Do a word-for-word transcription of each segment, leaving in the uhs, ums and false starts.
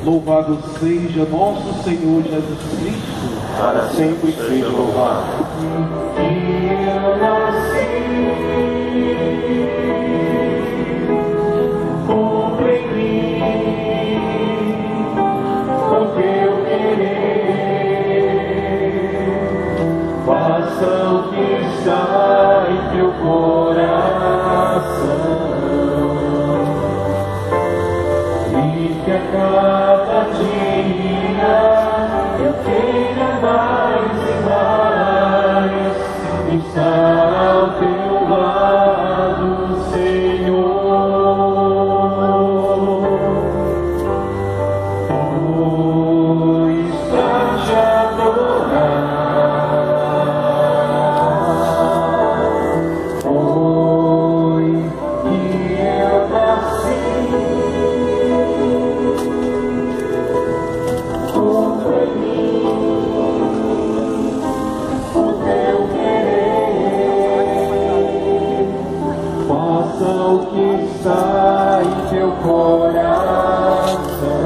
Louvado seja nosso Senhor Jesus Cristo, para sempre seja louvado. Eu nasci sobre mim, o teu querer, faça o que está em teu coração, e que a cada dia eu queira mais e mais estar ao teu lado, Senhor. Pois pra te adorar foi que eu nasci. Sobre mim o teu querer, faça o que está em teu coração,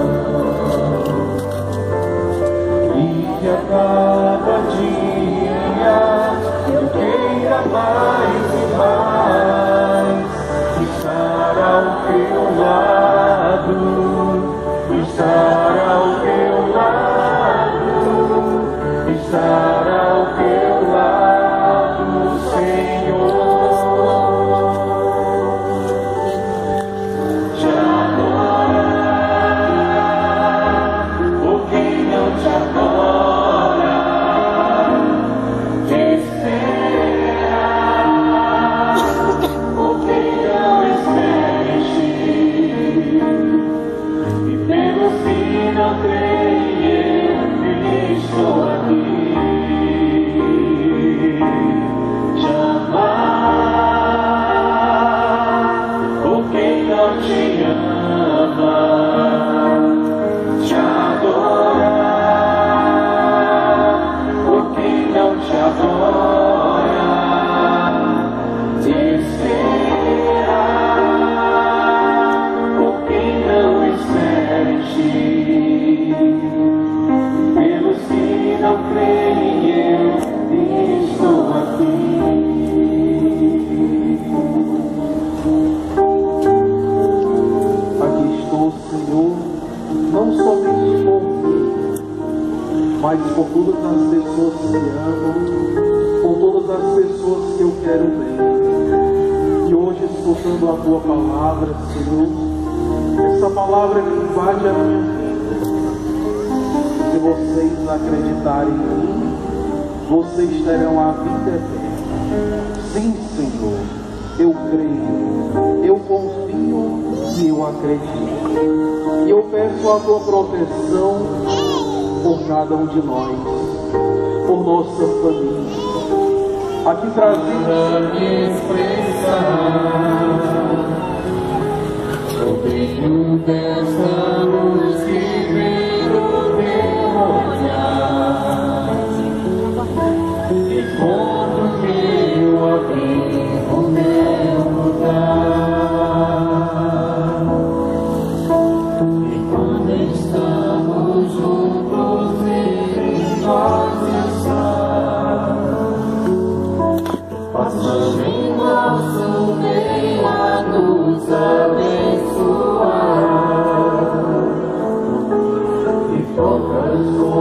e que a cada dia eu queira mais e mais estar ao teu lado, estar ao teu lado, estar ao teu lado, Senhor. Te adorar, por quem não te adora, te esperar, por quem não espera em ti. E pelos que não creem, eu estou aqui. Te amar, por quem não te ama. Te adorar, por quem não te adora. Te esperar, por quem não espera em ti. Pelos que não creem, eu estou aqui. Aqui estou, Senhor, não somente por mim, mas por todas as pessoas que me amam, por todas as pessoas que eu quero bem. E hoje, escutando a tua palavra, Senhor, essa palavra que invade a minha vida, se vocês acreditarem em mim, vocês terão a vida eterna. Sim, Senhor, eu creio, eu confio e eu acredito. E eu peço a tua proteção por cada um de nós, por nossa família. Aqui trazendo Me expressar o brilho dessa luz que vem do teu olhar, e quando eu abrir o meu lugar, e quando estamos juntos entre nós está, passando em nosso meio a nos abençoar, e poucas